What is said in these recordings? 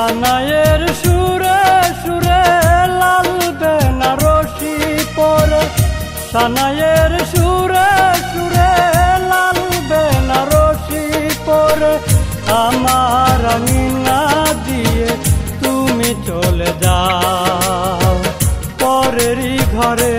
সানাইয়ের সুরে সুরে লাল বেনারসি পরে, সানাইয়ের সুরে সুরে লাল বেনারসি পরে, আমার আঙিনা দিয়ে তুমি চলে যাও পরেরই ঘরে।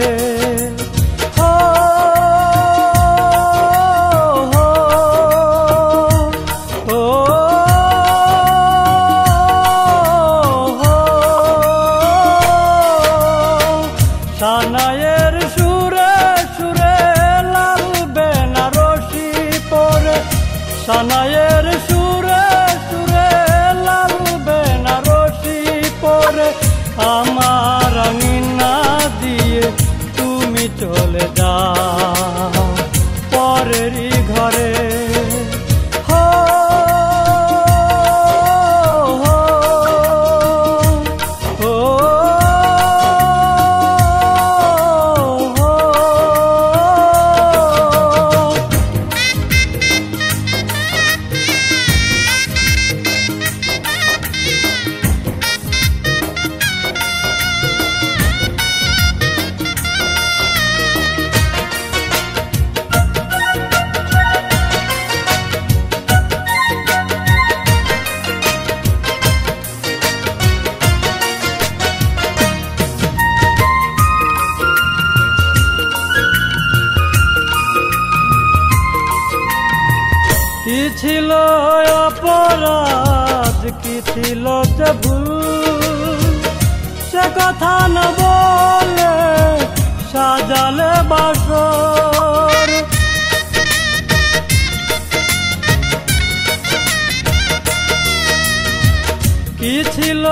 সানাইয়ের সুরে সুরে লাল বেনারসি পরে, সানাইয়ের সুরে সুরে লাল বেনারসি পরে, আমার আঙিনা দিয়ে তুমি চলে যাও পরেরই ঘরে। কি ছিল অপরাধ, কি ছিল যে ভুল, সে কথা না বলে সাজালে বাসর। কি ছিল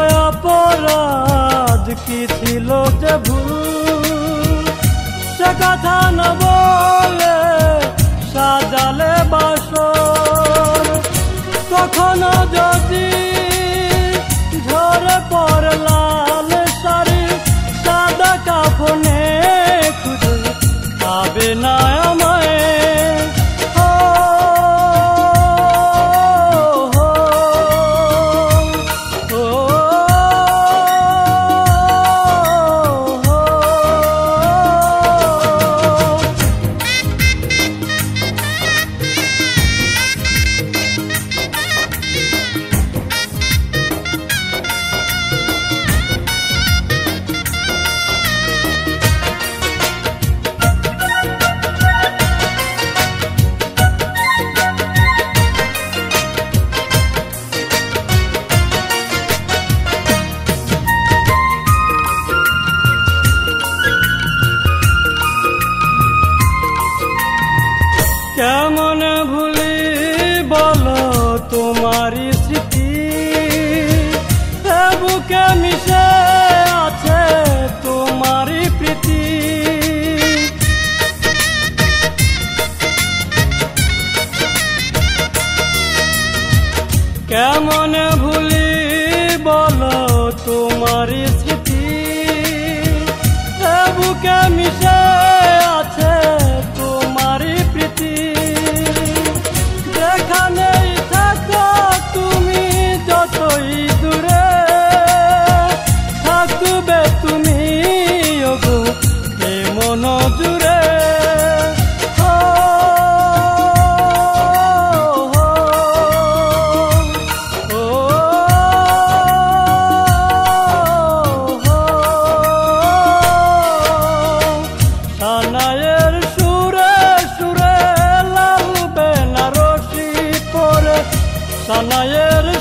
অপরাধ, কি ছিল যে ভুল, সে কথা না বলে সাজালে বাসর। কখনো যদি ঝরে পড়ে লাল শাড়ি, সাদা কাফনে খুঁজে পাবে না আমায়। কেমন ভুলি বলো তোমারই স্মৃতি, বুকে মিশে আছে তোমারই প্রীতি। কেমন ভুলি বলো তোমারই স্মৃতি, বুকে মিশে আছে তোমারই প্রীতি। যেখানেই থাকো তুমি যতই দূরে, থাকবে তুমি ওগো এ মন জুড়ে। সানাইয়ের সুরে সুরে লাল বেনারসি পরে, সানাইয়ের